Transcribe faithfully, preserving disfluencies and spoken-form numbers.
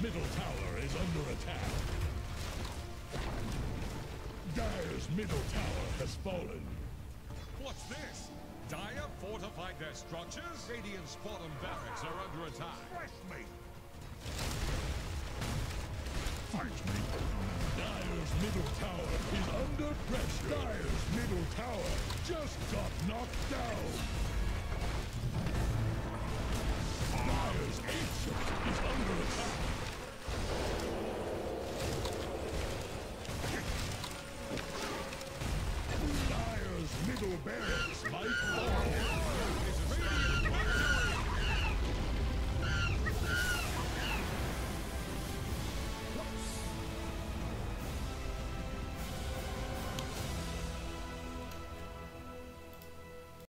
middle tower is under attack. Dire's middle tower has fallen. What's this? Dire fortified their structures? Radiant's bottom barracks are under attack. Fresh meat! Fight me! Dire's middle tower is under pressure. Dire's middle tower just got knocked down.